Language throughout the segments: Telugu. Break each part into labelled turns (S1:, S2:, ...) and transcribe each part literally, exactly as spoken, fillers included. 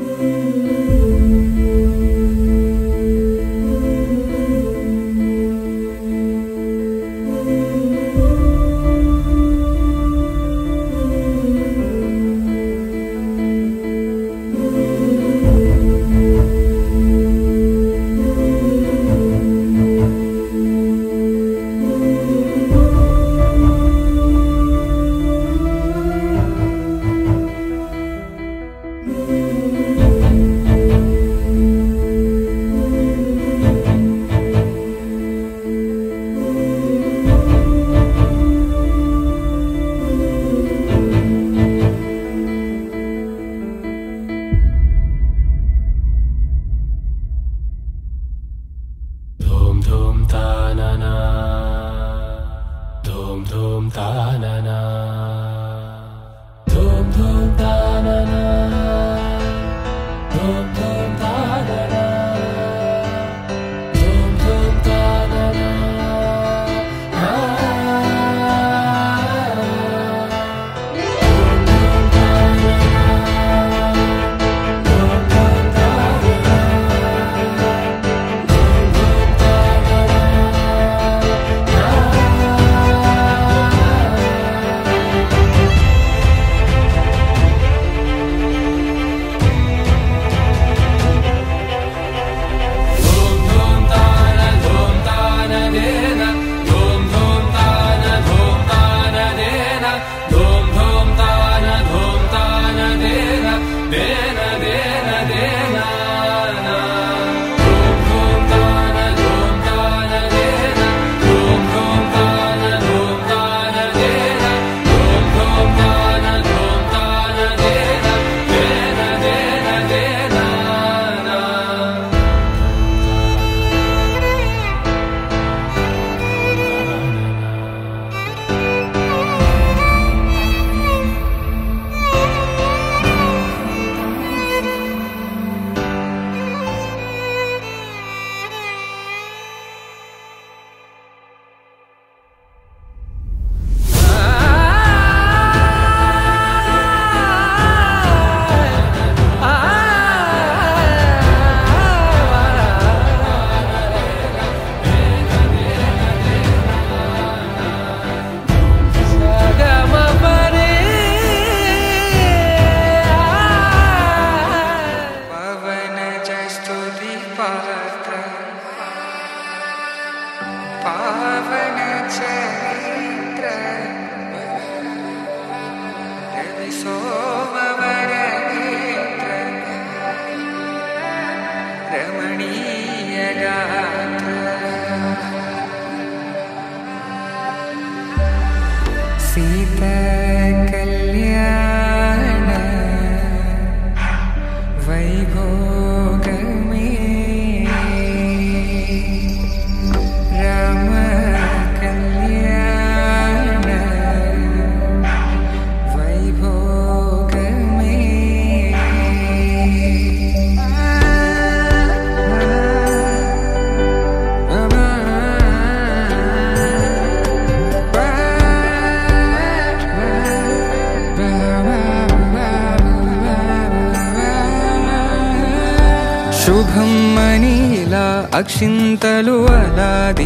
S1: శుభం మనీలా అక్షింతలు అలా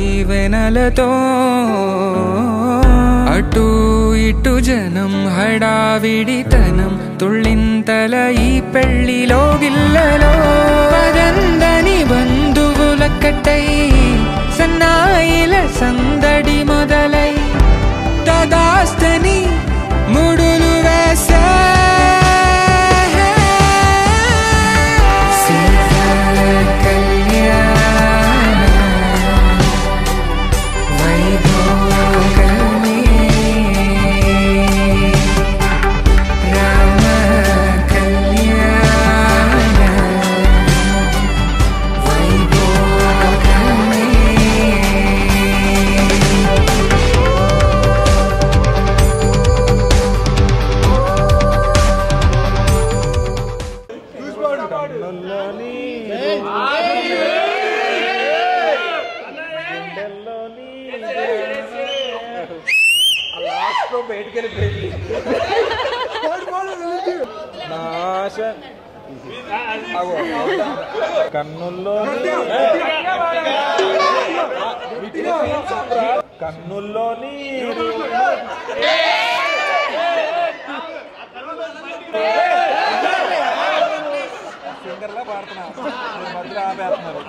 S1: దీవెనలతో అటు ఇటు జనం హడావిడితనం తుళ్ళింతల ఈ పెళ్లిలో గిల్లలో పదందని బంధువుల కట్టై సన్నాయిల సందడి మొదలై తదాస్తని ముడులు వేసే
S2: కన్నుల్లో కన్నుల్లో నీరు సింగర్లా పాడుతున్నా మధ్యలో ఆపేస్తున్నారు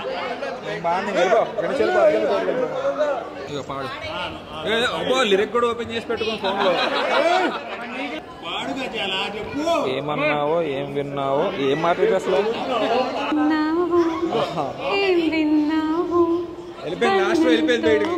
S2: పాడు అబ్బో లిరిక్ కూడా ఓపెన్ చేసి పెట్టుకుని ఫోన్లో ఏమన్నావో ఏం విన్నావో ఏం మాట్లాడి అసలు వెళ్ళిపోయింది లాస్ట్ వెళ్ళిపోయింది బయటికి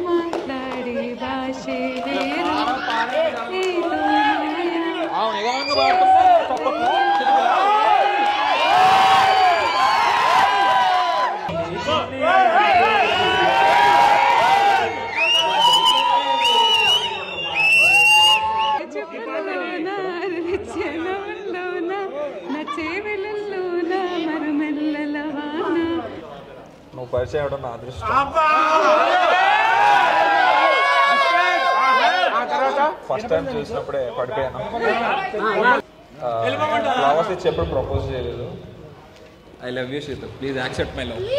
S2: నువ్వు పరిచయం అవడం నా అదృష్టం. ఫస్ట్ టైం చూసినప్పుడే పడిపోయాను. ఫ్లవర్స్ ఇచ్చి ఎప్పుడు ప్రపోజ్ చేయలేదు. I love you Sita, please accept my love.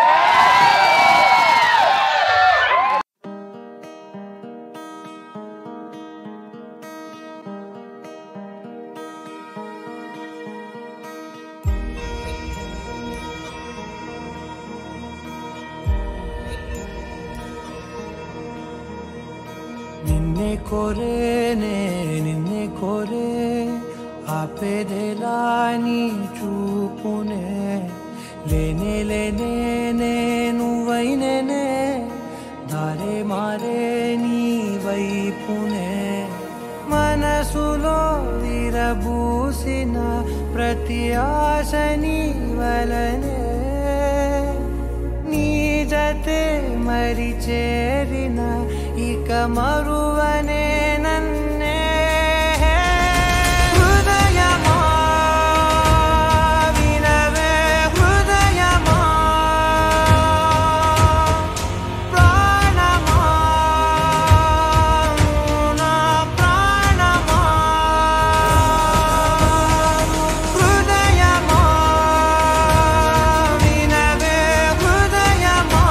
S3: నిన్నే కోరేనే నిన్నే కోరే ఆపేదేలా నీ చూపునే లేనే లేనే నువ్వైనేనే దారే మారే నీ వైపునే మనసులో విరబూసిన ప్రతి ఆశ నీ వలనే నీ జతే మరి చేరిన ఇక మరువనే నన్నే హృదయమా వినవే హృదయమా ప్రాణమా నా ప్రాణమా హృదయమా వినవే హృదయమా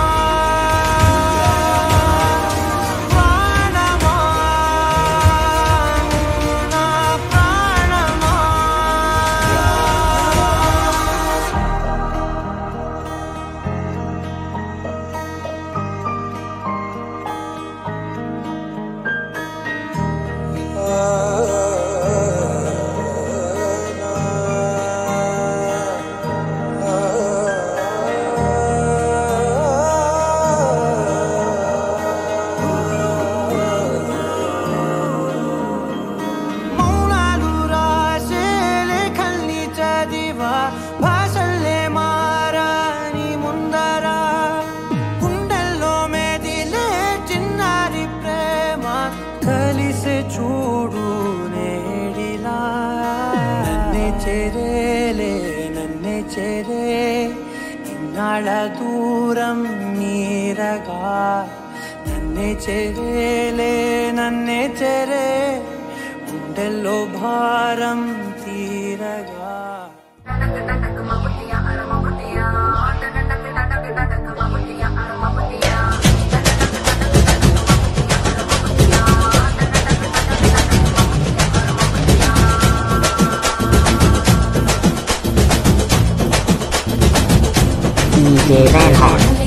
S3: భాషల్లే మారాని ముందర గుండెల్లో మెదిలే చిన్నారి ప్రేమ కలిసే చూడు నేడిలా నన్నే చేరేలే నన్నే చేరే ఇన్నాళ్ళ దూరం నీరగా నన్నే చేరేలే నన్నే చేరే గుండెల్లో భారం తీరగా
S4: D J Van Hart.